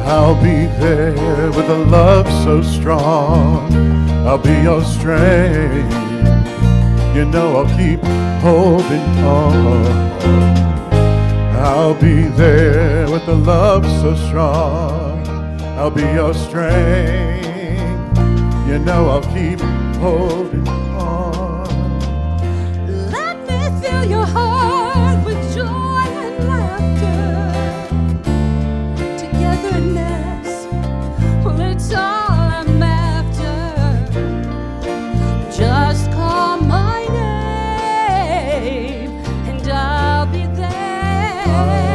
I'll be there with a love so strong. I'll be your strength. You know I'll keep holding on. I'll be there with a love so strong. I'll be your strength. You know I'll keep holding on. Let me fill your heart with joy and laughter. Togetherness, well, it's all I'm after. Just call my name and I'll be there.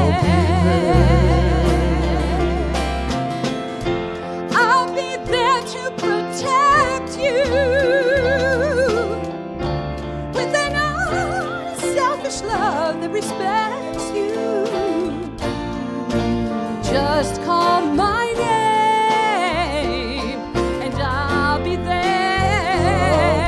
I'll be there to protect you with an unselfish love that respects you. Just call my name and I'll be there.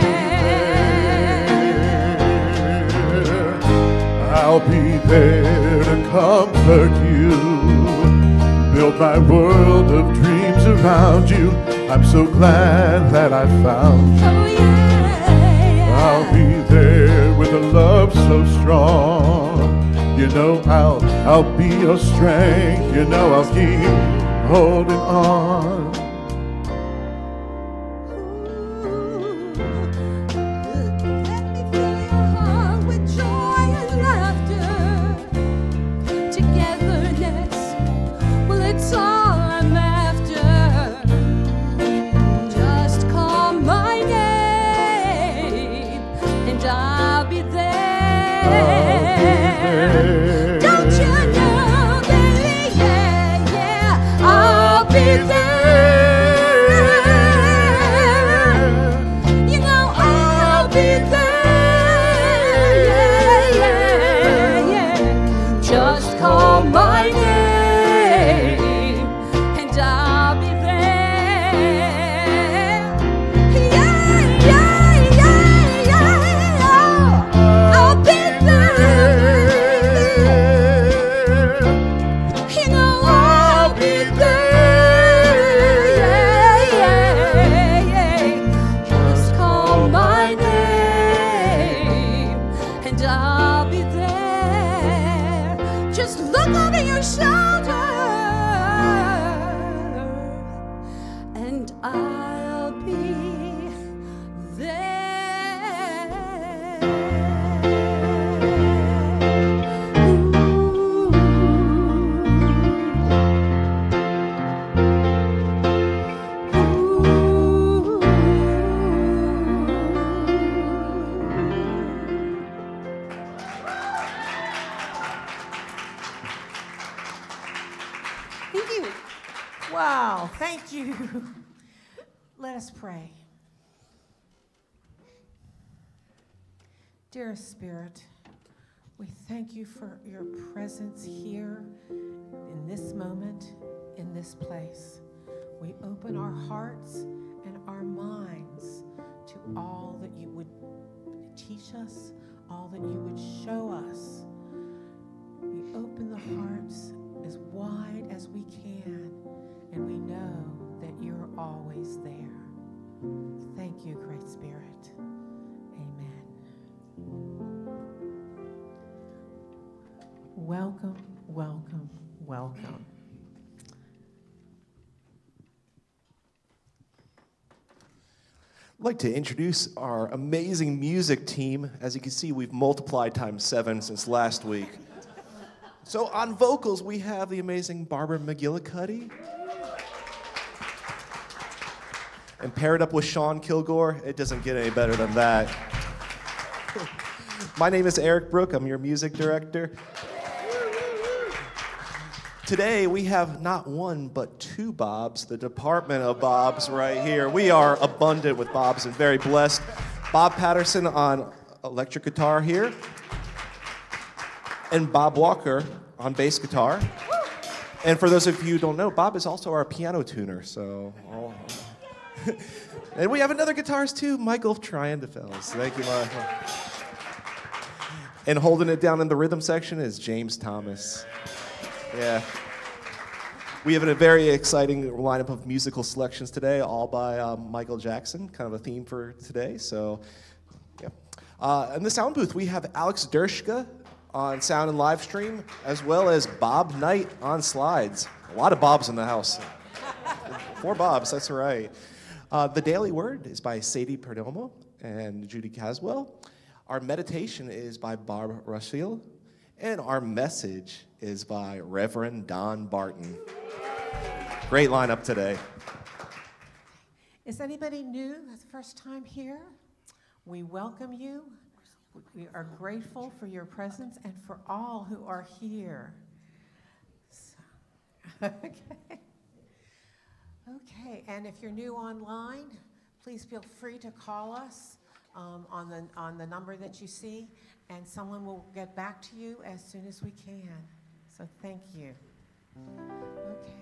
I'll be there to comfort you. Build my world of dreams around you. I'm so glad that I found you. Oh yeah. I'll be there with a love so strong. You know I'll be your strength. You know I'll keep holding on. Let me fill your heart with joy and laughter. Togetherness, well, it's all I'm after. Just call my name and I'll be there. Don't you know, baby? Yeah, yeah, I'll be there. You know I'll be there. Yeah, yeah, yeah. Just call my name and I'll be there. Yeah, yeah, yeah, yeah. I'll be there. You know I'll be there. Yeah, yeah, yeah. Just call my name and I'll be there. Just look over your shoulder and I'll be Thank you. Wow, thank you. Let us pray. Dearest Spirit, we thank you for your presence here in this moment, in this place. We open our hearts and our minds to all that you would teach us, all that you would show us. We open the hearts as wide as we can, and we know that you're always there. Thank you, Great Spirit. Amen. Welcome, welcome, welcome. I'd like to introduce our amazing music team. As you can see, we've multiplied times 7 since last week. So on vocals, we have the amazing Barbara McGillicuddy. And paired up with Sean Kilgore, it doesn't get any better than that. My name is Eric Brook. I'm your music director. Today, we have not one, but 2 Bobs, the Department of Bobs right here. We are abundant with Bobs and very blessed. Bob Patterson on electric guitar here. And Bob Walker on bass guitar. And for those of you who don't know, Bob is also our piano tuner, so. And we have another guitarist too, Michael Triandafels. Thank you, Michael. And holding it down in the rhythm section is James Thomas. Yeah. We have a very exciting lineup of musical selections today, all by Michael Jackson, kind of a theme for today. So, yeah. In the sound booth, we have Alex Dershka on sound and live stream, as well as Bob Knight on slides. A lot of Bobs in the house. 4 Bobs, that's right. The Daily Word is by Sadie Perdomo and Judy Caswell. Our meditation is by Barb Rushfield. And our message is by Reverend Don Barton. Great lineup today. Is anybody new? That's the first time here? We welcome you. We are grateful for your presence and for all who are here. So, okay, and if you're new online, please feel free to call us on the number that you see, and someone will get back to you as soon as we can. So thank you. Okay.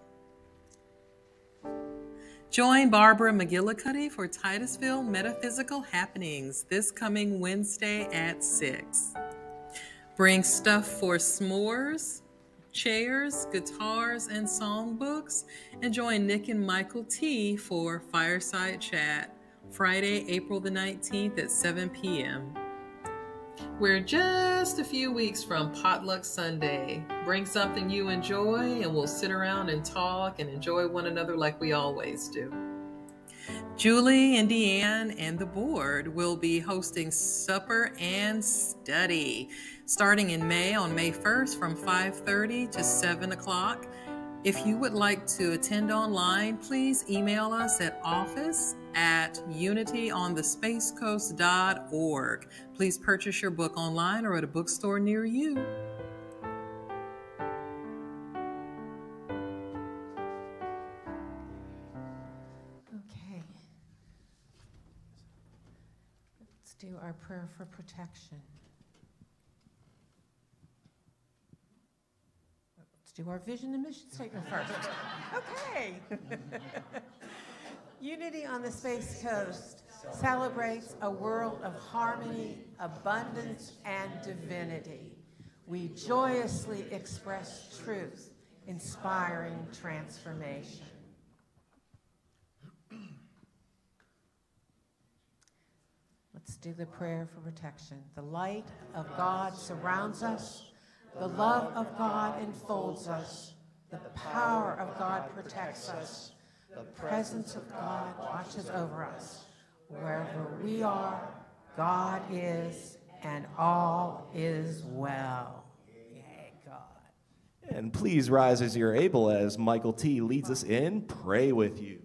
Join Barbara McGillicuddy for Titusville Metaphysical Happenings this coming Wednesday at 6. Bring stuff for s'mores, chairs, guitars, and songbooks, and join Nick and Michael T for Fireside Chat, Friday, April the 19th at 7 p.m. We're just a few weeks from Potluck Sunday. Bring something you enjoy and we'll sit around and talk and enjoy one another like we always do. Julie and Deanne and the board will be hosting Supper and Study starting in May on May 1st from 5:30 to 7 o'clock. If you would like to attend online, please email us at office@unityonthespacecoast.org. Please purchase your book online or at a bookstore near you. Okay. Let's do our prayer for protection. Do our vision and mission statement first. Okay. Unity on the Space Coast celebrates a world of harmony, abundance, and divinity. We joyously express truth, inspiring transformation. Let's do the prayer for protection. The light of God surrounds us. The love of God enfolds us. The power of God protects us. The presence of God watches over us. Wherever we are, God is, and all is well. Yay, God. And please rise as you're able as Michael T. leads us in Pray With You.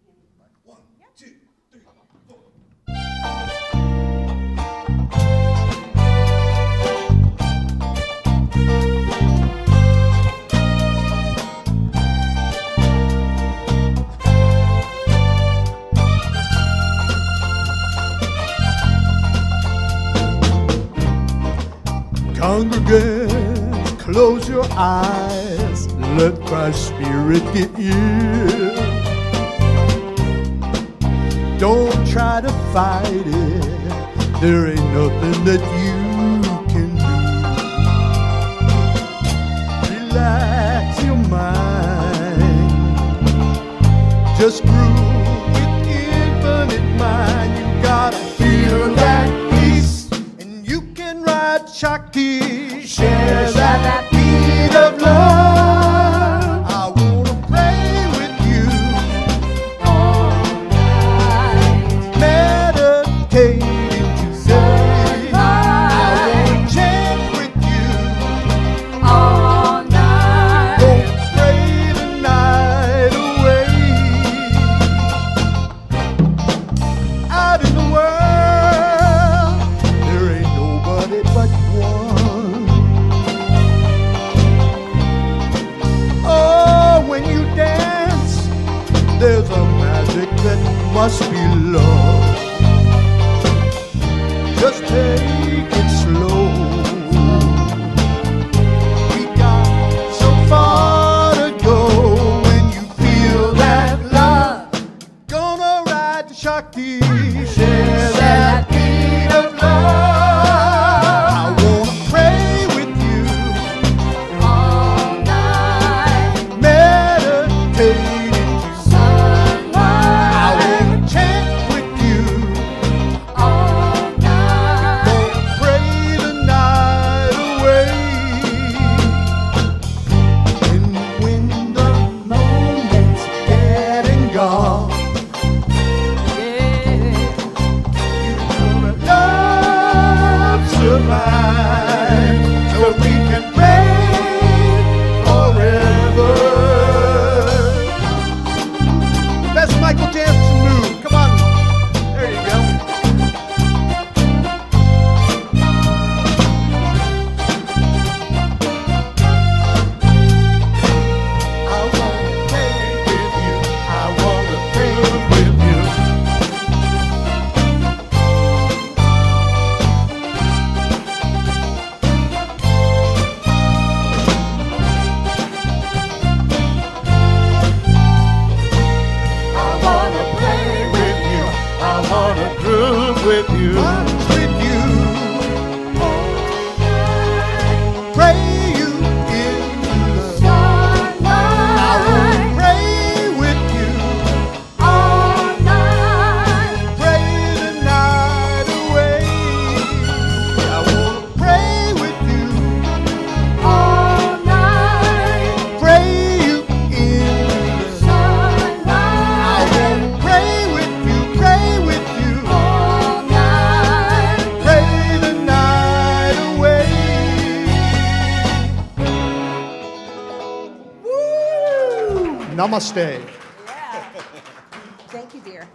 Congregate, close your eyes, let Christ's Spirit get in. Don't try to fight it, there ain't nothing that you can do. Relax your mind, just groove with infinite mind. You gotta feel that peace, and you can ride Shakti. Share that beat of love. I wanna pray with you all night, meditating today. I wanna chant with you all night. Don't pray the night away. Out in the world, there ain't nobody but one. There's a magic that must be love. Just take it slow. We got so far to go. When you feel that love, gonna ride the Shakti. Share that beat of love. I wanna pray with you all night. with you. With you. Pray you in the starlight. I will pray with you all night. Pray the night away. I wanna pray with you all night. Pray you in the sunlight. I wanna pray with you all night. Pray the night away. Woo! Namaste. Thank you, dear.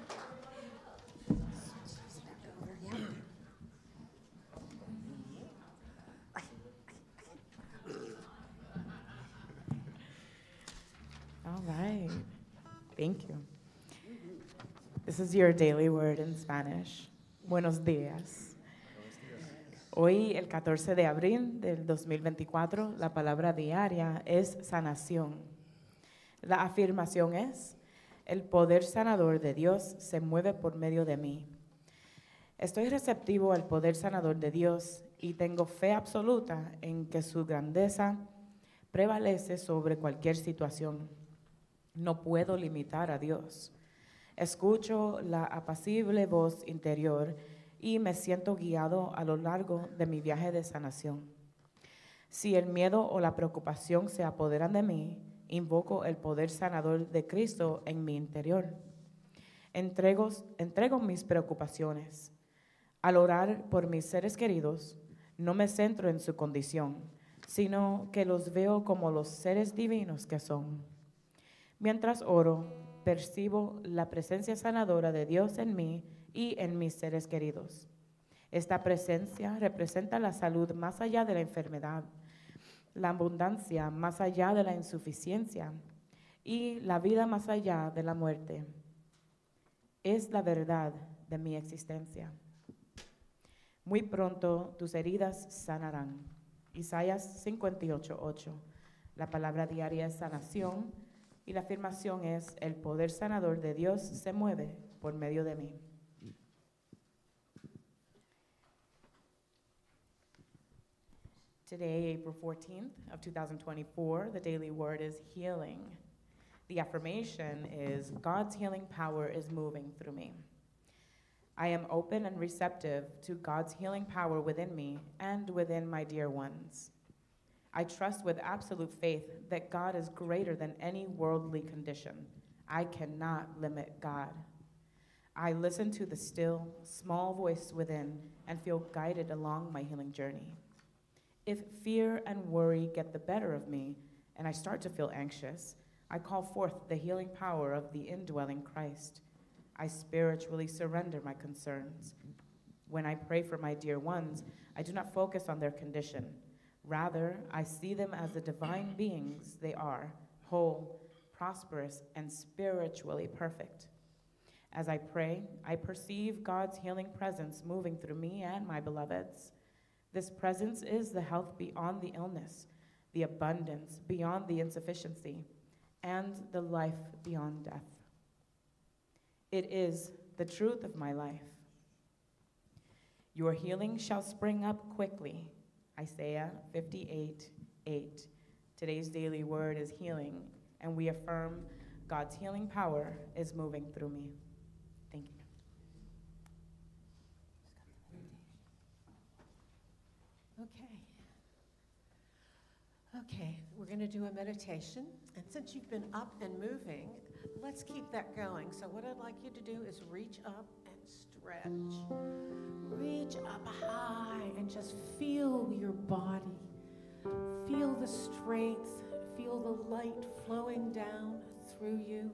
All right. Thank you. This is your daily word in Spanish. Buenos días. Hoy, el 14 de abril del 2024, la palabra diaria es sanación. La afirmación es: el poder sanador de Dios se mueve por medio de mí. Estoy receptivo al poder sanador de Dios y tengo fe absoluta en que su grandeza prevalece sobre cualquier situación. No puedo limitar a Dios. Escucho la apacible voz interior y me siento guiado a lo largo de mi viaje de sanación. Si el miedo o la preocupación se apoderan de mí, invoco el poder sanador de Cristo en mi interior. Entrego mis preocupaciones. Al orar por mis seres queridos, no me centro en su condición, sino que los veo como los seres divinos que son. Mientras oro, percibo la presencia sanadora de Dios en mí y en mis seres queridos. Esta presencia representa la salud más allá de la enfermedad, la abundancia más allá de la insuficiencia y la vida más allá de la muerte. Es la verdad de mi existencia. Muy pronto tus heridas sanarán. Isaías 58:8. La palabra diaria es sanación y la afirmación es: el poder sanador de Dios se mueve por medio de mí. Today, April 14th of 2024, the daily word is healing. The affirmation is: God's healing power is moving through me. I am open and receptive to God's healing power within me and within my dear ones. I trust with absolute faith that God is greater than any worldly condition. I cannot limit God. I listen to the still, small voice within and feel guided along my healing journey. If fear and worry get the better of me and I start to feel anxious, I call forth the healing power of the indwelling Christ. I spiritually surrender my concerns. When I pray for my dear ones, I do not focus on their condition. Rather, I see them as the divine beings they are, whole, prosperous, and spiritually perfect. As I pray, I perceive God's healing presence moving through me and my beloveds. This presence is the health beyond the illness, the abundance beyond the insufficiency, and the life beyond death. It is the truth of my life. Your healing shall spring up quickly. Isaiah 58:8. Today's daily word is healing, and we affirm God's healing power is moving through me. Thank you. Okay, we're going to do a meditation. And since you've been up and moving, let's keep that going. So what I'd like you to do is reach up and stretch. Reach up high and just feel your body. Feel the strength. Feel the light flowing down through you.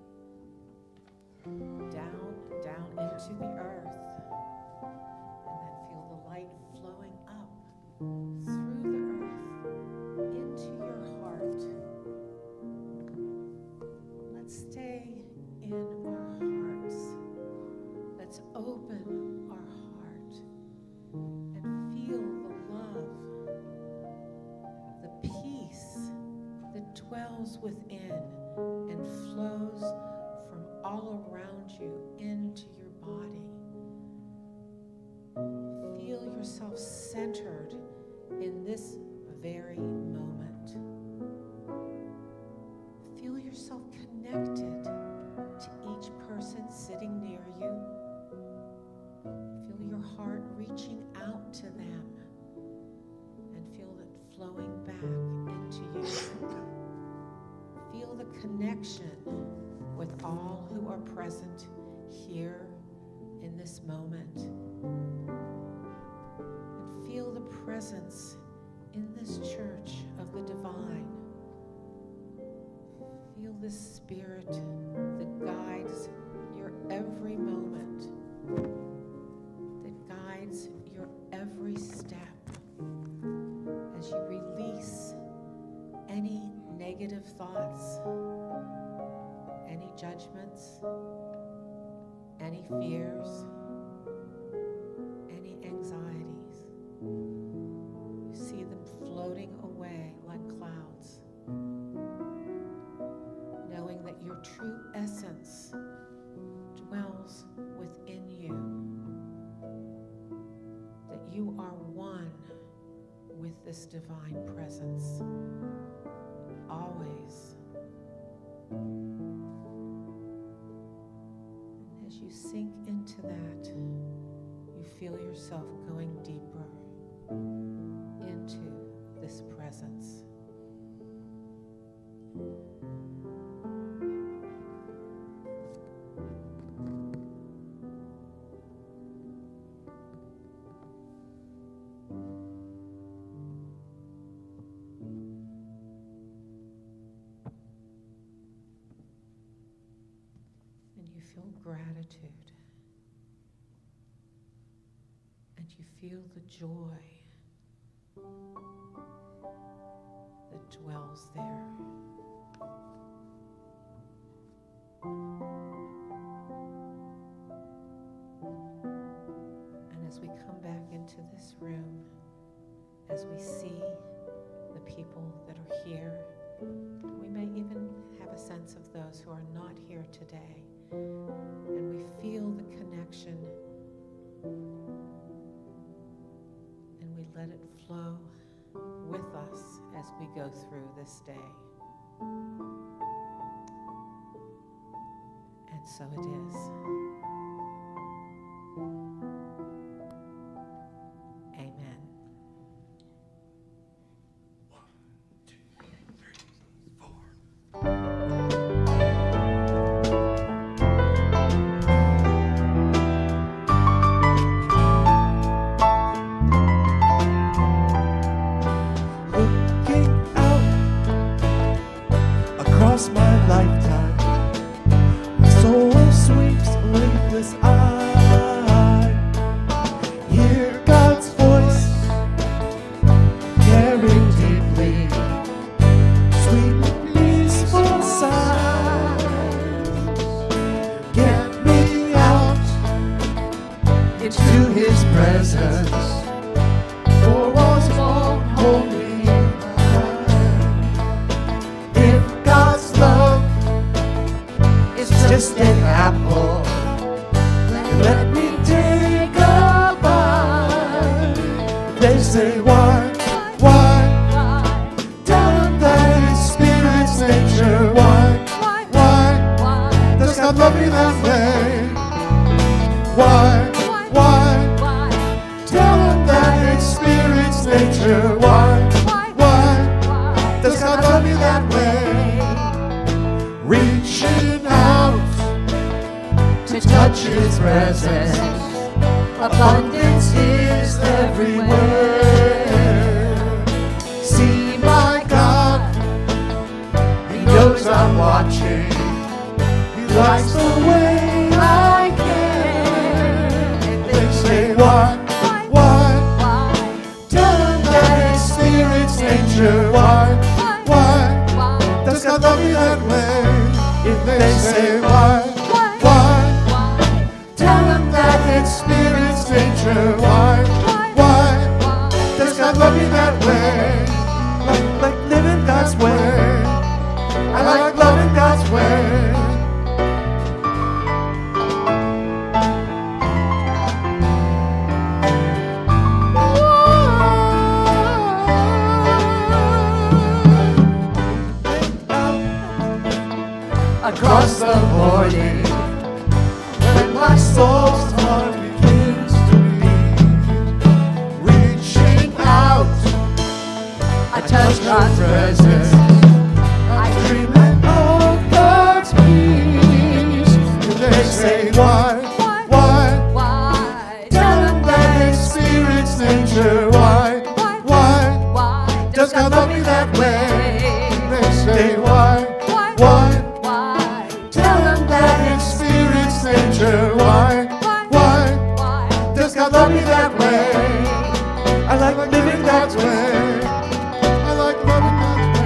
Down into the earth. And then feel the light flowing up through the earth into your heart. Let's stay in our hearts. Let's open our heart and feel the love, the peace that dwells within and flows from all around you into your body. yourself connected to each person sitting near you. Feel your heart reaching out to them and feel it flowing back into you. Feel the connection with all who are present here in this moment. And feel the presence in this church of the divine. Feel the spirit that guides your every moment, that guides your every step as you release any negative thoughts, any judgments, any fears, any anxieties. You see them floating away like clouds, knowing that your true essence dwells within you, that you are one with this divine presence, always. And as you sink into that, you feel yourself going deeper into this presence. And you feel gratitude. And you feel the joy that dwells there. And as we come back into this room, as we see the people that are here, we may even have a sense of those who are not here today, and we feel the connection, and we let it flow with us as we go through this day. And so it is. Amen. Looking out across my lifetime, my soul sweeps a leafless eye. Hear God's voice, caring deeply, sweet peaceful sighs. Get me out into His presence, for walls won't hold me. If God's love is just an apple, then let me take a bite. They say, why? Tell them that it's Spirit's nature. Why? Does God love me that way? Why? Tell them that it's Spirit's nature. Why? Does God love me that way? Reaching out to touch His presence, abundance is everywhere. See my God, He knows I'm watching. He likes the way I care. They say, why? Tell them that it's Spirit's nature. Why? Does God love me that way? If they say, why? Tell them that it's Spirit's nature. Why? Does God love me that way? Like living God's way. I like loving God's way. across the morning, when my soul's heart begins to beat, reaching out, I touch God's presence, I dream and know God's peace. And they say, why? Tell them that experience nature. Why? Does God love me that way? They say, why? Tell them that experience nature. Why? Does God love me that way? I like living that way. I like loving that way.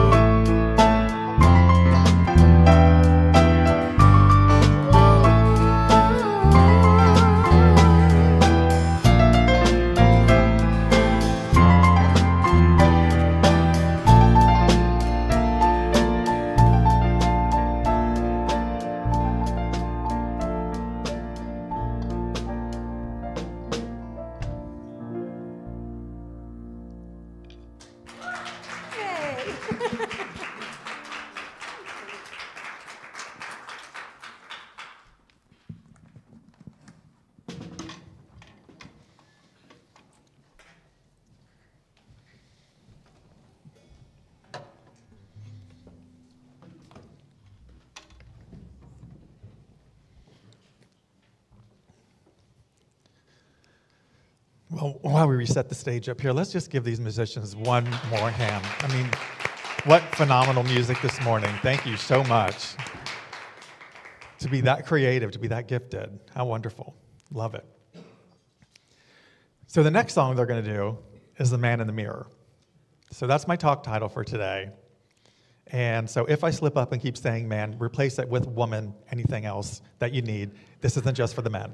Well, while we reset the stage up here, let's just give these musicians one more hand. I mean, what phenomenal music this morning. Thank you so much. To be that creative, to be that gifted. How wonderful. Love it. So the next song they're going to do is The Man in the Mirror. So that's my talk title for today. And so if I slip up and keep saying man, replace it with woman, anything else that you need. This isn't just for the men.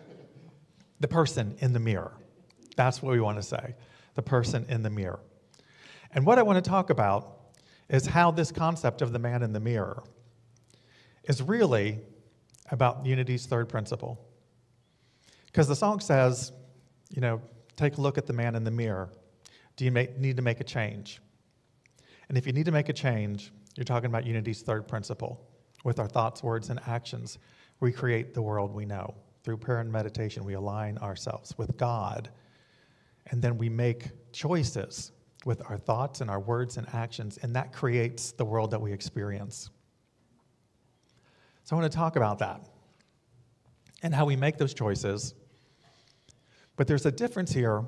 The person in the mirror. That's what we want to say. The person in the mirror. And what I want to talk about is how this concept of the man in the mirror is really about Unity's third principle. Because the song says, you know, take a look at the man in the mirror. Do you need to make a change? And if you need to make a change, you're talking about Unity's third principle. With our thoughts, words, and actions, we create the world we know. Through prayer and meditation, we align ourselves with God. And then we make choices with our thoughts and our words and actions, and that creates the world that we experience. So I want to talk about that and how we make those choices. But there's a difference here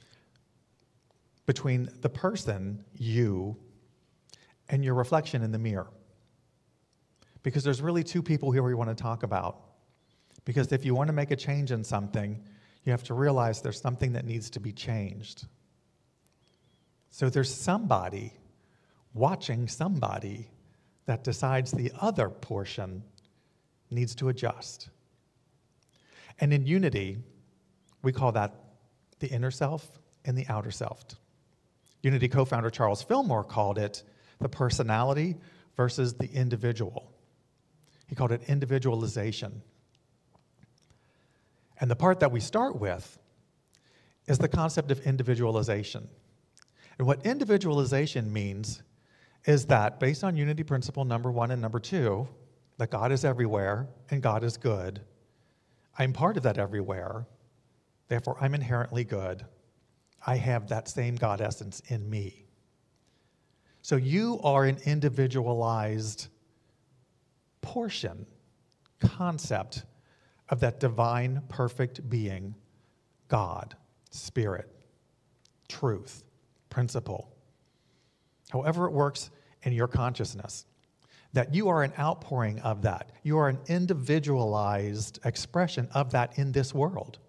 between the person, you, and your reflection in the mirror. Because there's really two people here we want to talk about. Because if you want to make a change in something, you have to realize there's something that needs to be changed. So there's somebody watching somebody that decides the other portion needs to adjust. And in Unity, we call that the inner self and the outer self. Unity co-founder Charles Fillmore called it the personality versus the individual. He called it individualization. And the part that we start with is the concept of individualization. And what individualization means is that based on Unity principle number 1 and number 2, that God is everywhere and God is good, I'm part of that everywhere, therefore I'm inherently good. I have that same God essence in me. So you are an individualized portion, concept of that divine, perfect being, God, Spirit, truth, principle. However it works in your consciousness, that you are an outpouring of that. You are an individualized expression of that in this world.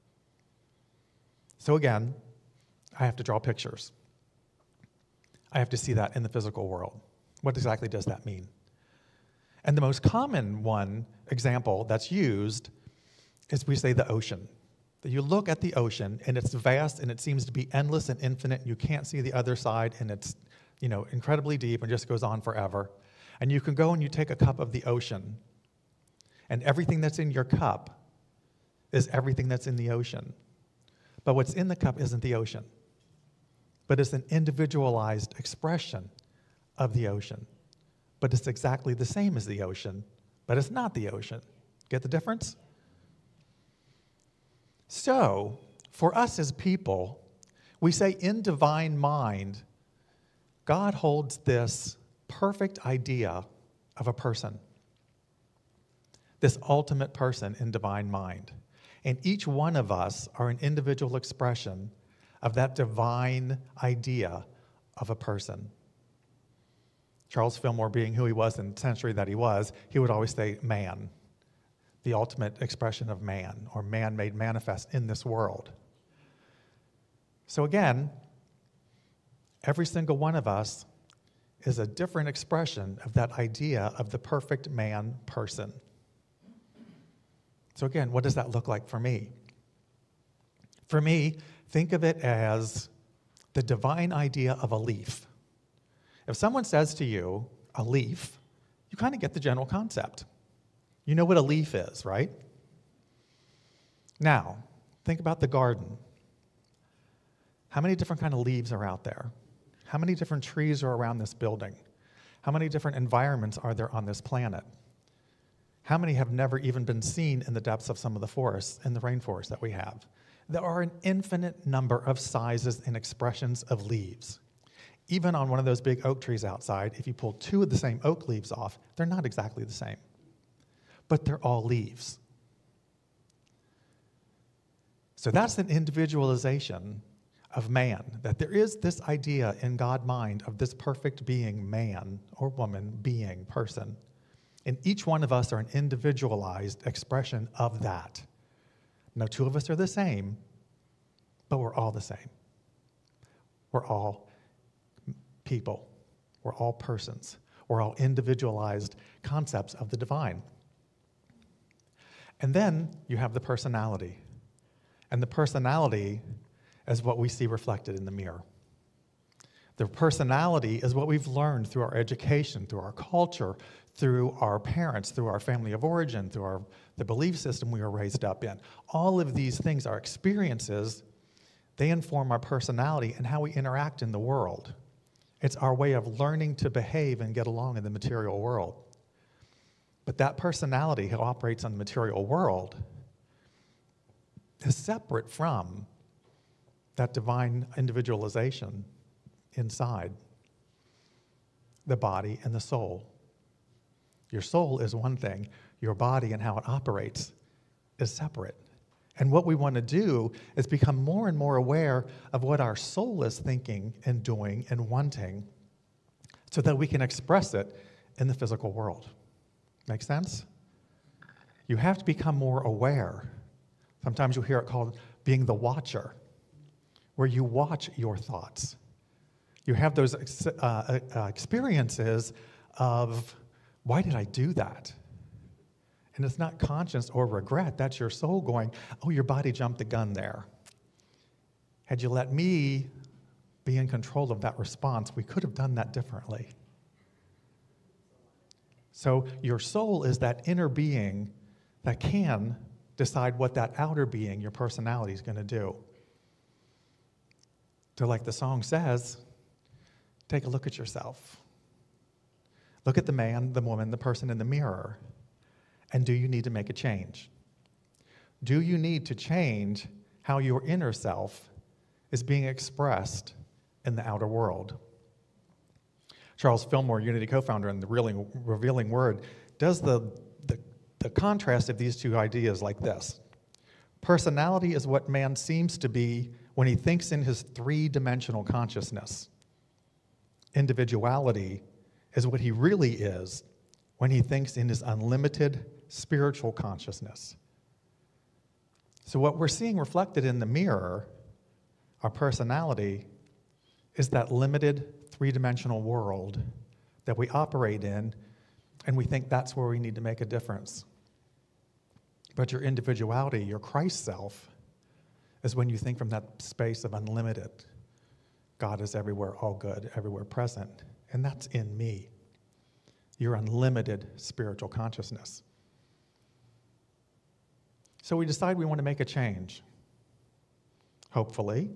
So again, I have to draw pictures. I have to see that in the physical world. What exactly does that mean? And the most common example that's used is we say the ocean. That you look at the ocean and it's vast and it seems to be endless and infinite. And you can't see the other side and it's, incredibly deep and just goes on forever. And you can go and you take a cup of the ocean and everything that's in your cup is everything that's in the ocean. But what's in the cup isn't the ocean, but it's an individualized expression of the ocean. but it's exactly the same as the ocean, but it's not the ocean. Get the difference? So, for us as people, we say in divine mind, God holds this perfect idea of a person, this ultimate person in divine mind. And each one of us are an individual expression of that divine idea of a person. Charles Fillmore, being who he was in the century that he would always say man, the ultimate expression of man, or man made manifest in this world. So again, every single one of us is a different expression of that idea of the perfect man person. So again, what does that look like for me? For me, think of it as the divine idea of a leaf. If someone says to you, a leaf, you kind of get the general concept. You know what a leaf is, right? Now, think about the garden. How many different kind of leaves are out there? How many different trees are around this building? How many different environments are there on this planet? How many have never even been seen in the depths of some of the forests, in the rainforest that we have? There are an infinite number of sizes and expressions of leaves. Even on one of those big oak trees outside, if you pull two of the same oak leaves off, they're not exactly the same. But they're all leaves. So that's an individualization of man, that there is this idea in God's mind of this perfect being, man or woman, being, person. And each one of us are an individualized expression of that. No two of us are the same, but we're all the same. We're all people. We're all persons. We're all individualized concepts of the divine. And then you have the personality. And the personality is what we see reflected in the mirror. The personality is what we've learned through our education, through our culture, through our parents, through our family of origin, through the belief system we were raised up in. All of these things, our experiences, they inform our personality and how we interact in the world. It's our way of learning to behave and get along in the material world. But that personality who operates in the material world is separate from that divine individualization inside the body and the soul. Your soul is one thing. Your body and how it operates is separate. And what we want to do is become more and more aware of what our soul is thinking and doing and wanting so that we can express it in the physical world. Make sense? You have to become more aware. Sometimes you'll hear it called being the watcher, where you watch your thoughts. You have those experiences of, why did I do that? And it's not conscience or regret. That's your soul going, oh, your body jumped the gun there. Had you let me be in control of that response, we could have done that differently. So your soul is that inner being that can decide what that outer being, your personality, is going to do. So like the song says, take a look at yourself. Look at the man, the woman, the person in the mirror. And do you need to make a change? Do you need to change how your inner self is being expressed in the outer world? Charles Fillmore, Unity co-founder and the Revealing Word, does the contrast of these two ideas like this. Personality is what man seems to be when he thinks in his three-dimensional consciousness. Individuality is what he really is when he thinks in his unlimited spiritual consciousness. So what we're seeing reflected in the mirror, our personality, is that limited three-dimensional world that we operate in, and we think that's where we need to make a difference. But your individuality, your Christ self, is when you think from that space of unlimited. God is everywhere, all good, everywhere present, and that's in me. Your unlimited spiritual consciousness. So we decide we want to make a change. Hopefully.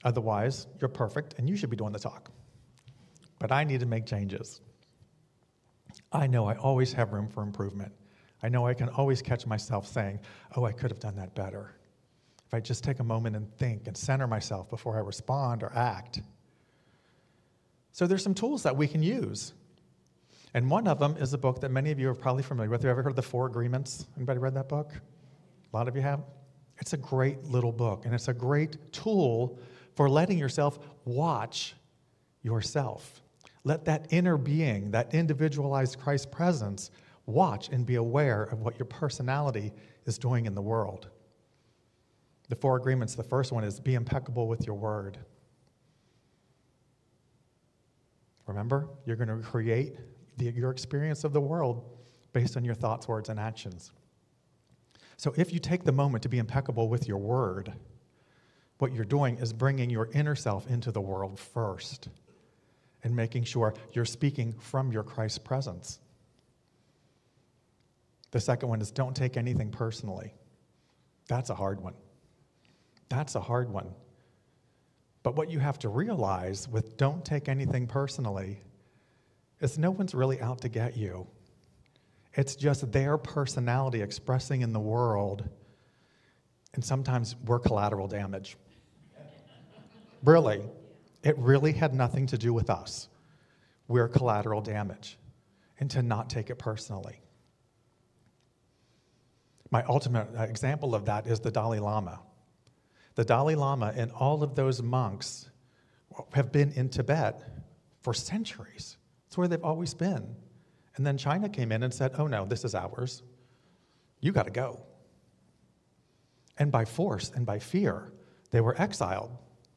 Otherwise, you're perfect and you should be doing the talk. But I need to make changes. I know I always have room for improvement. I know I can always catch myself saying, oh, I could have done that better. If I just take a moment and think and center myself before I respond or act. So there's some tools that we can use. And one of them is a book that many of you are probably familiar with. Have you ever heard of The Four Agreements? Anybody read that book? A lot of you have? It's a great little book, and it's a great tool for letting yourself watch yourself. Let that inner being, that individualized Christ presence, watch and be aware of what your personality is doing in the world. The Four Agreements, the first one is be impeccable with your word. Remember, you're going to create your experience of the world based on your thoughts, words, and actions. So if you take the moment to be impeccable with your word, what you're doing is bringing your inner self into the world first and making sure you're speaking from your Christ presence. The second one is don't take anything personally. That's a hard one. That's a hard one. But what you have to realize with don't take anything personally is no one's really out to get you. It's just their personality expressing in the world, and sometimes we're collateral damage. Really, it really had nothing to do with us. We're collateral damage, and to not take it personally. My ultimate example of that is the Dalai Lama. The Dalai Lama and all of those monks have been in Tibet for centuries. It's where they've always been. And then China came in and said, oh no, this is ours. You got to go. And by force and by fear, they were exiled.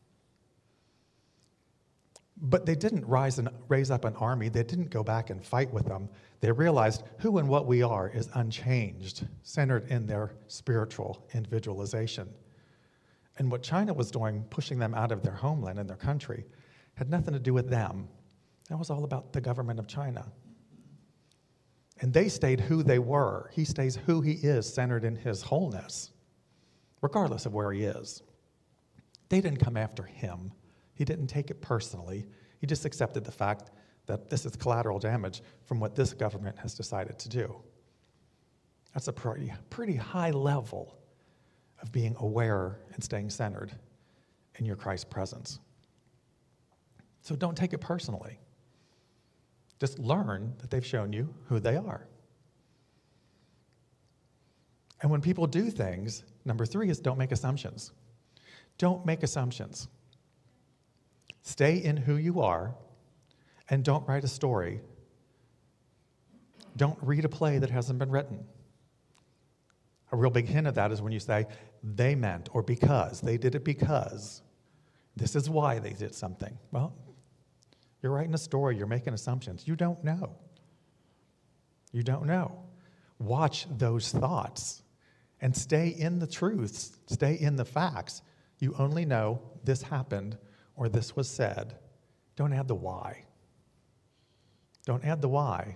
But they didn't raise up an army. They didn't go back and fight with them. They realized who and what we are is unchanged, centered in their spiritual individualization. And what China was doing, pushing them out of their homeland and their country, had nothing to do with them. That was all about the government of China. And they stayed who they were. He stays who he is, centered in his wholeness, regardless of where he is. They didn't come after him. He didn't take it personally. He just accepted the fact that this is collateral damage from what this government has decided to do. That's a pretty high level of being aware and staying centered in your Christ presence. So don't take it personally. Just learn that they've shown you who they are. And when people do things, number 3 is don't make assumptions. Don't make assumptions. Stay in who you are, and don't write a story. Don't read a play that hasn't been written. A real big hint of that is when you say, they meant, or because, they did it because, this is why they did something. Well, you're writing a story, you're making assumptions. You don't know. You don't know. Watch those thoughts and stay in the truths, stay in the facts. You only know this happened or this was said. Don't add the why. Don't add the why.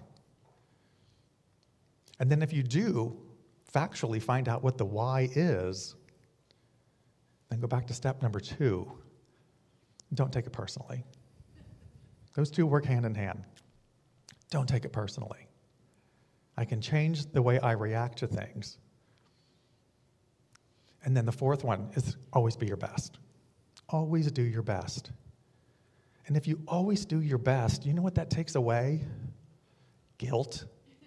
And then if you do factually find out what the why is, then go back to step number 2. Don't take it personally. Those two work hand in hand. Don't take it personally. I can change the way I react to things. And then the fourth one is always be your best. Always do your best. And if you always do your best, you know what that takes away? Guilt.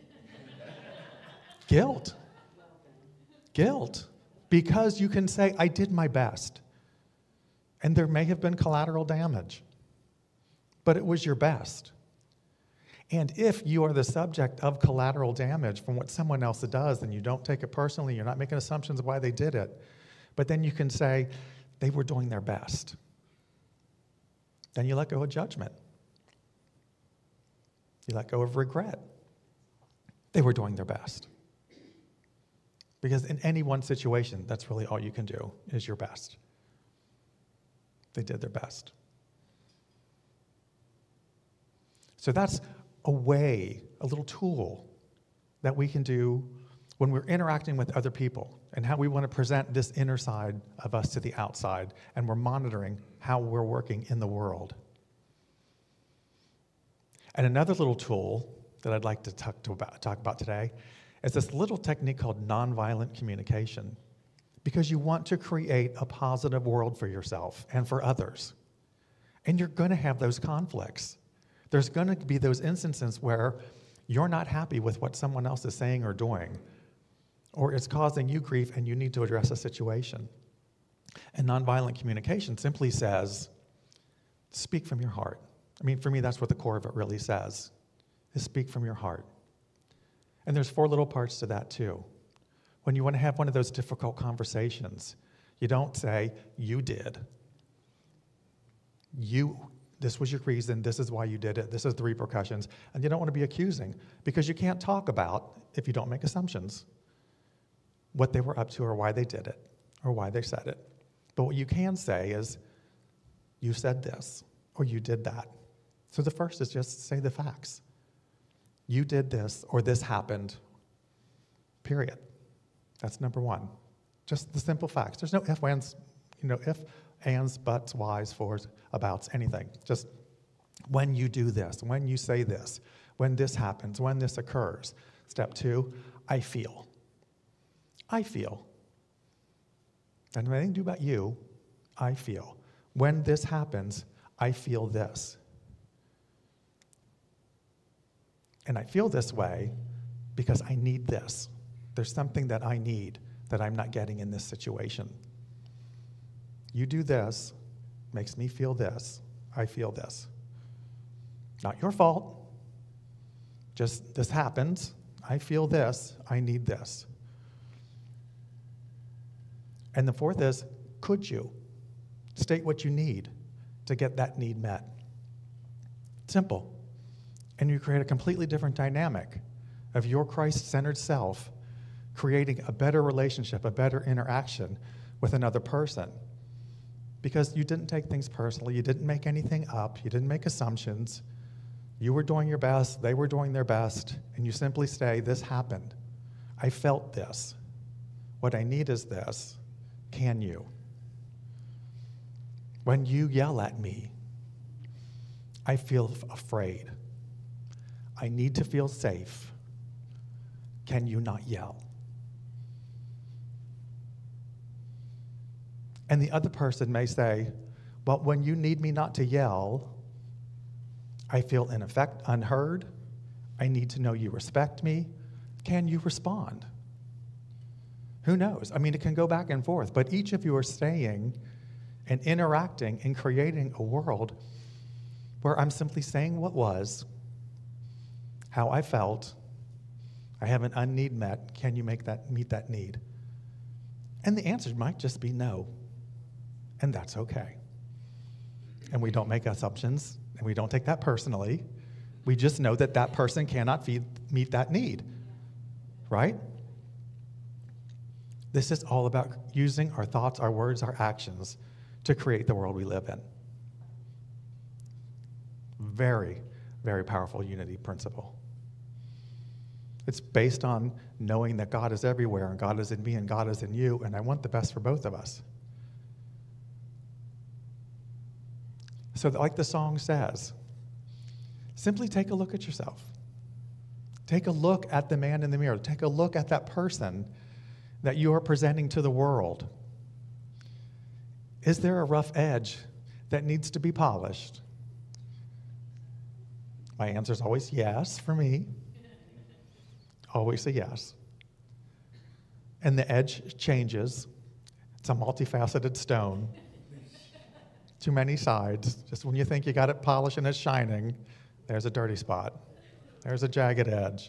Guilt. Guilt. Because you can say, I did my best. And there may have been collateral damage, but it was your best. And if you are the subject of collateral damage from what someone else does, then you don't take it personally, you're not making assumptions of why they did it, but then you can say, they were doing their best. Then you let go of judgment. You let go of regret. They were doing their best. Because in any one situation, that's really all you can do, is your best. They did their best. So that's a way, a little tool that we can do when we're interacting with other people and how we want to present this inner side of us to the outside, and we're monitoring how we're working in the world. And another little tool that I'd like to talk about today is this little technique called nonviolent communication, because you want to create a positive world for yourself and for others. And you're going to have those conflicts. There's going to be those instances where you're not happy with what someone else is saying or doing, or it's causing you grief and you need to address a situation. And nonviolent communication simply says, speak from your heart. I mean, for me, that's what the core of it really says, is speak from your heart. And there's 4 little parts to that too. When you want to have one of those difficult conversations, you don't say, you did. This was your reason, this is why you did it, this is the repercussions. And you don't want to be accusing, because you can't talk about, if you don't make assumptions, what they were up to or why they did it or why they said it. But what you can say is, you said this or you did that. So the first is just say the facts. You did this or this happened, period. That's number 1. Just the simple facts. There's no if, ands, ands, buts, whys, fors, abouts, anything. Just when you do this, when you say this, when this happens, when this occurs. Step 2, I feel. I feel. And when anything to do about you, I feel. When this happens, I feel this. And I feel this way because I need this. There's something that I need that I'm not getting in this situation. You do this, makes me feel this. I feel this. Not your fault. Just this happens. I feel this. I need this. And the 4th is, could you? State what you need to get that need met. Simple. And you create a completely different dynamic of your Christ-centered self creating a better relationship, a better interaction with another person. Because you didn't take things personally, you didn't make anything up, you didn't make assumptions. You were doing your best, they were doing their best, and you simply say, this happened. I felt this. What I need is this. Can you? When you yell at me, I feel afraid. I need to feel safe. Can you not yell? And the other person may say, well, when you need me not to yell, I feel in effect unheard. I need to know you respect me. Can you respond? Who knows? I mean, it can go back and forth, but each of you are staying and interacting and creating a world where I'm simply saying what was, how I felt, I have an unneed met, can you meet that need? And the answer might just be no, and that's okay. And we don't make assumptions, and we don't take that personally. We just know that that person cannot meet that need, right? This is all about using our thoughts, our words, our actions to create the world we live in. Very, very powerful unity principle. It's based on knowing that God is everywhere, and God is in me, and God is in you, and I want the best for both of us. So like the song says, simply take a look at yourself. Take a look at the man in the mirror. Take a look at that person that you are presenting to the world. Is there a rough edge that needs to be polished? My answer is always yes for me. Always a yes. And the edge changes. It's a multifaceted stone. Too many sides. Just when you think you got it polished and it's shining, there's a dirty spot. There's a jagged edge.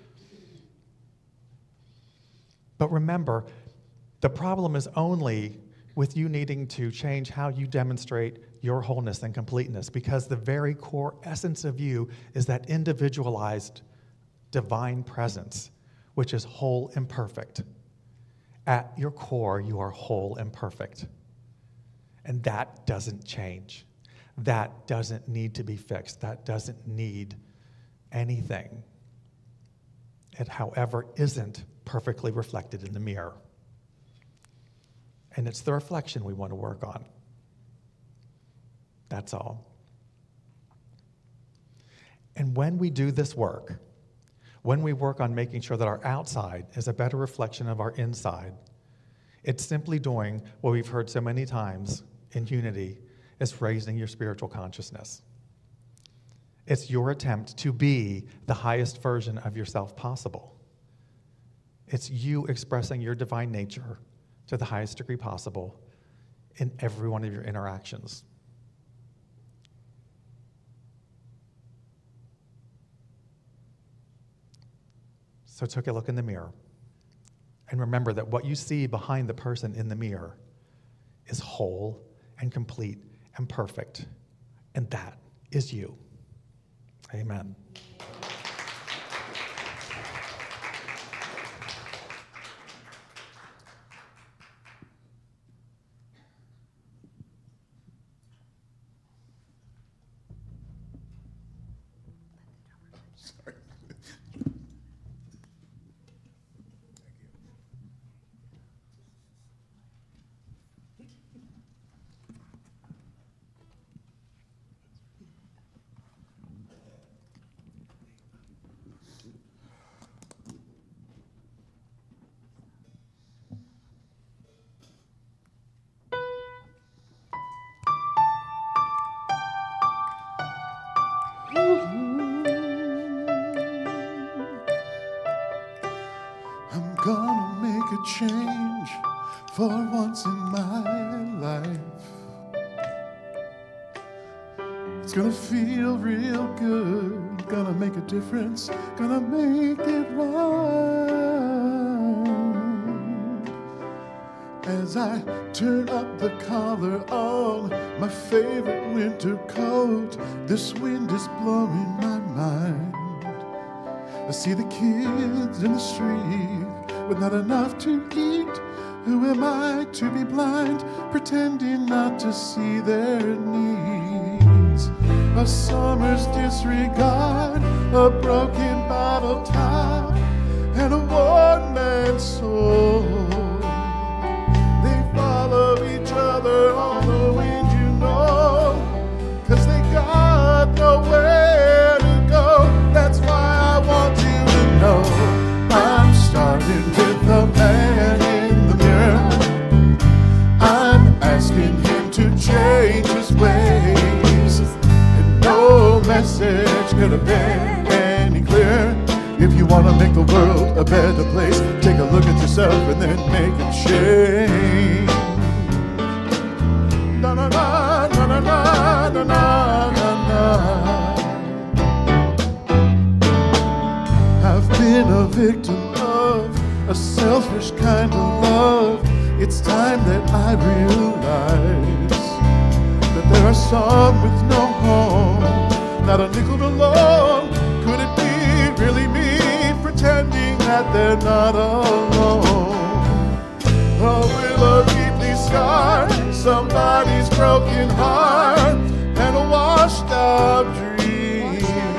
But remember, the problem is only with you needing to change how you demonstrate your wholeness and completeness, because the very core essence of you is that individualized divine presence, which is whole and perfect. At your core, you are whole and perfect. And that doesn't change. That doesn't need to be fixed. That doesn't need anything. It, however, isn't perfectly reflected in the mirror. And it's the reflection we want to work on. That's all. And when we do this work, when we work on making sure that our outside is a better reflection of our inside, it's simply doing what we've heard so many times in unity, is raising your spiritual consciousness. It's your attempt to be the highest version of yourself possible. It's you expressing your divine nature to the highest degree possible in every one of your interactions. So take a look in the mirror and remember that what you see behind the person in the mirror is whole and complete and perfect, and that is you. Amen. I'm gonna make a change for once in my life. It's gonna feel real good, gonna make a difference, gonna make it right. As I turn up the collar on my favorite winter coat, this wind is blowing my mind. I see the kids in the street with not enough to eat. Who am I to be blind, pretending not to see their needs? A summer's disregard, a broken bottle top, and a worn man's soul. They follow each other on the wind, you know, 'cause they got nowhere to go. That's why I want you to know I'm starting with the man in the mirror. I'm asking him to change his ways, and no message could have been any clearer. If you want to make the world a better place, take a look at yourself and then make a change. Na na na na na na na na na. I've been a victim of a selfish kind of love. It's time that I realize that there are some with no home, not a nickel alone. Could it be really me pretending that they're not alone? Or will a deeply scarred somebody's broken heart and a washed out dream?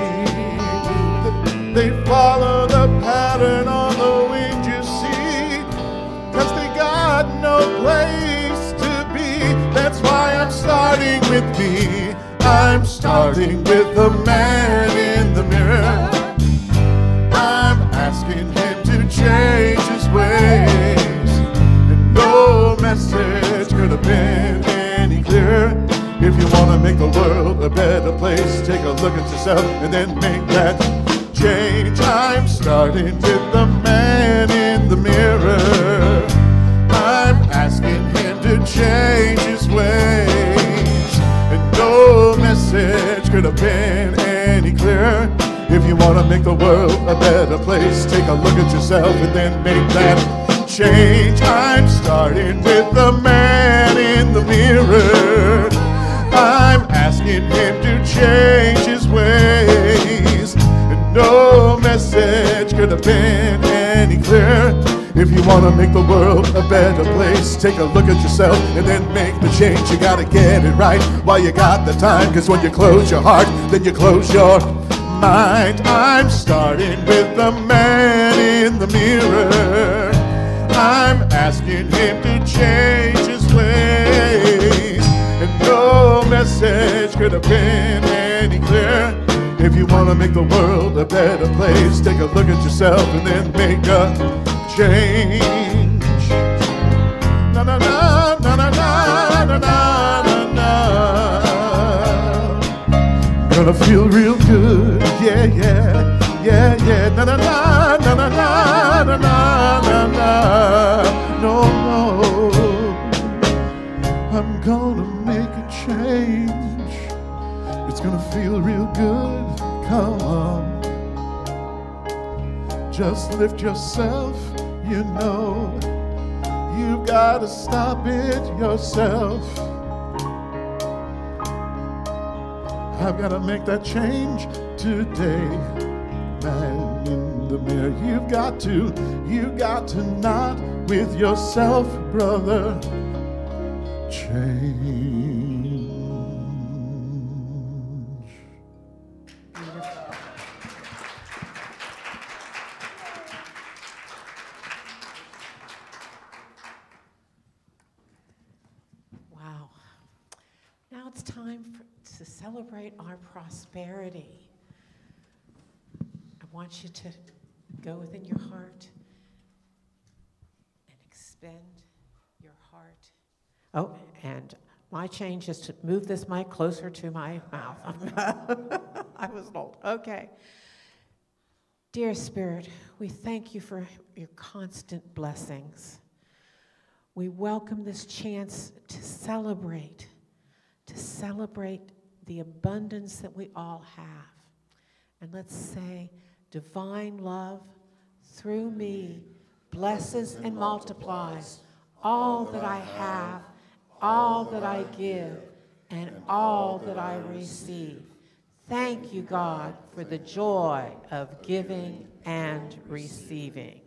They follow the pattern on the wind, you see, 'cause they got no place to be. That's why I'm starting with me. I'm starting with the man in the mirror. I'm asking him to change his ways, and no message could have been any clearer. If you want to make the world a better place, take a look at yourself and then make that change. I'm starting with the man in the mirror. I'm asking him to change his ways, and no message could have been any clearer. If you want to make the world a better place, take a look at yourself and then make that change. I'm starting with the man in the mirror. I'm asking him to change his ways, and no message could have been any clearer. If you want to make the world a better place, take a look at yourself and then make the change. You gotta get it right while you got the time, 'cause when you close your heart, then you close your mind. I'm starting with the man in the mirror. I'm asking him to change his ways, and no message could have been any clearer. If you want gonna make the world a better place. Take a look at yourself and then make a change. Na na na na na na na na na. Gonna feel real good, yeah, yeah, yeah, yeah. Na na na na na na na na na. No, no. I'm gonna make a change. It's gonna feel real good. Come on. Just lift yourself, you know. You've gotta stop it yourself. I've gotta make that change today. Man in the mirror, you got to not with yourself, brother. Change. Wow. Now it's time to celebrate our prosperity. I want you to go within your heart and expend your heart. Oh, and my change is to move this mic closer to my mouth. I was told. Okay. Dear Spirit, we thank you for your constant blessings. We welcome this chance to celebrate the abundance that we all have. And let's say, divine love through me blesses and multiplies all that I have, all that I give, and all that I receive. Thank you, God, for the joy of giving and receiving.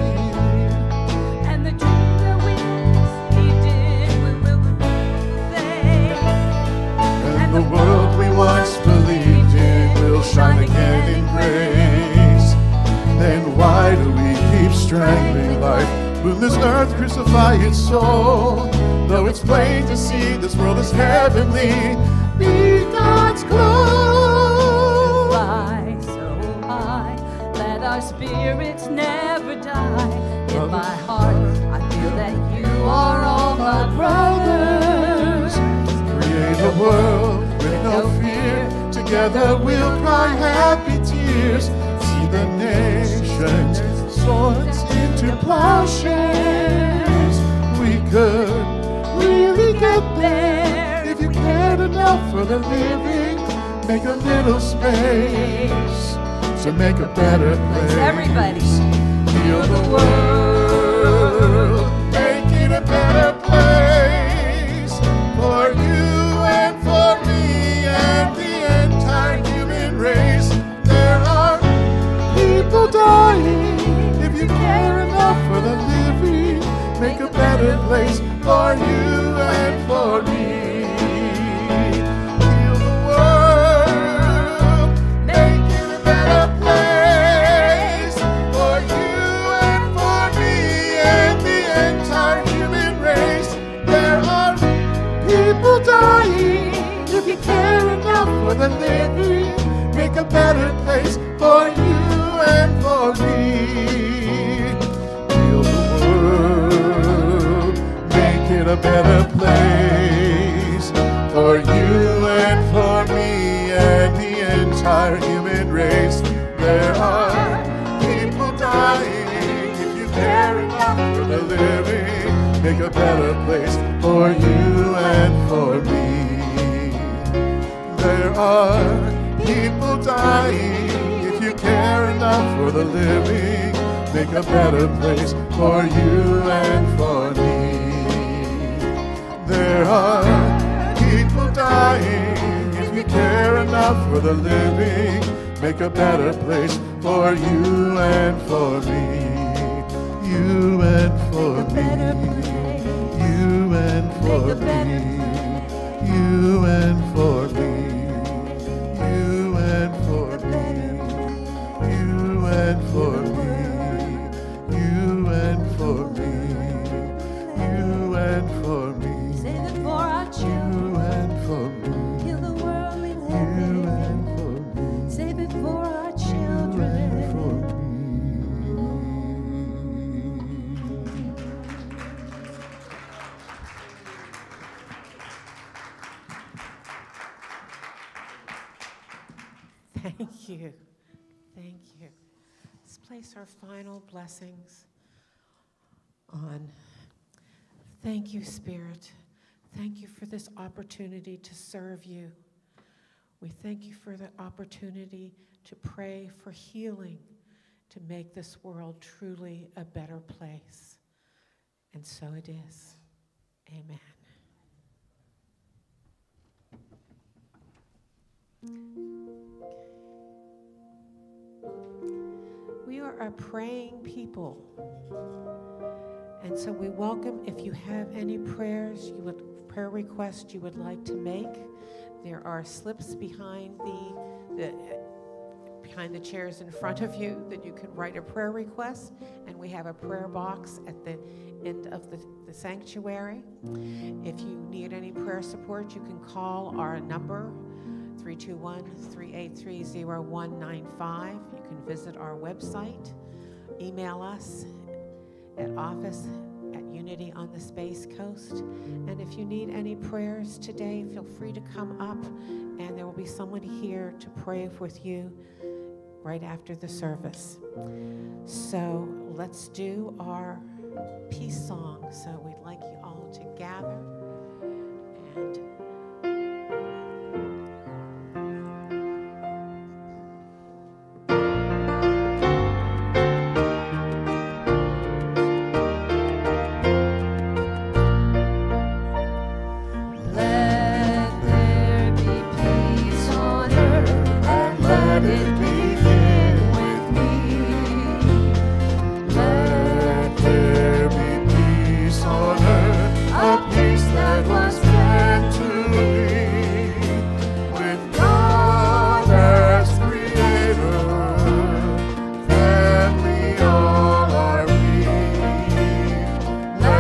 And the dream that we did, we will crucify its soul. Though it's plain to see this world is heavenly, be God's glow. Fly so high, let our spirits never die. In my heart, I feel that you are all my brothers. Create a world with no fear. Together we'll cry happy tears. See the nations swords into plowshares. We could really get there if you cared enough for the living. Make a little space to make a better place. Everybody, Heal the world, make it a better place for you and for me and the entire human race. There are people dying. If you care enough for the living, make a better place for you and for me. Heal the world, make it a better place for you and for me and the entire human race. There are people dying. If you care enough for the living, make a better place for you and for me. Heal the world, make it a better place for you and for me and the entire human race. There are people dying. If you care enough for the living, make a better place for you and for me. There are people dying. If you care enough for the living, make a better place for you and for me. There are people dying. If you care enough for the living, make a better place for you and for me. You and for me. You and for me. You and for me. You and for me. You and for me. You and for me. You and for me. save it for our You children. and for me. Heal the world we live You in. and for me. Save it for our You and children. for me. Thank you. Thank you. Let's place our final blessings on. Thank you, Spirit. Thank you for this opportunity to serve you. We thank you for the opportunity to pray for healing, to make this world truly a better place. And so it is. Amen. We are a praying people. And so we welcome, if you have any prayer requests you would like to make, there are slips behind behind the chairs in front of you that you can write a prayer request, and we have a prayer box at the end of the sanctuary. If you need any prayer support, you can call our number, 321-383-0195. You can visit our website, email us at office@Unity on the Space Coast. And if you need any prayers today, feel free to come up, and there will be someone here to pray with you right after the service. So let's do our peace song. So we'd like you all to gather and Let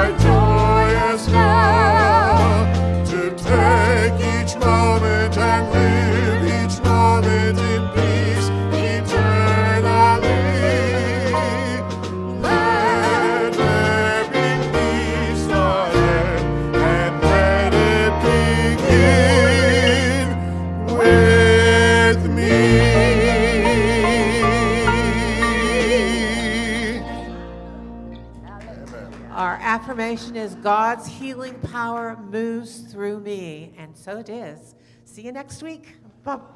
joyous now to take each moment and live each moment in peace eternally. Let there be peace ahead, and let it begin with me. Our affirmation is God's healing power moves through me, and so it is. See you next week. Bye.